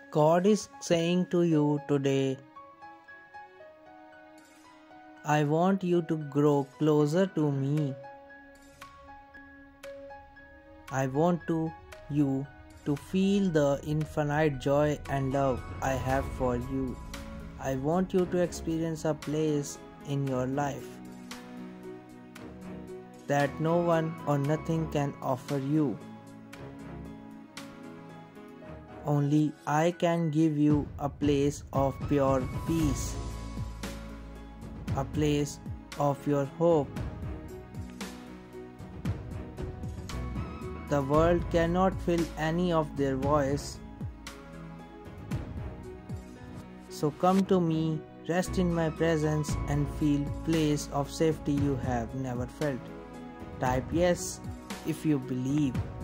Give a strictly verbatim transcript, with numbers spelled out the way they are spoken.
God is saying to you today, I want you to grow closer to me. I want to you to feel the infinite joy and love I have for you. I want you to experience a place in your life that no one or nothing can offer you. Only I can give you a place of pure peace, a place of your hope. The world cannot fill any of their voice. So come to me, rest in my presence and feel place of safety you have never felt. Type yes if you believe.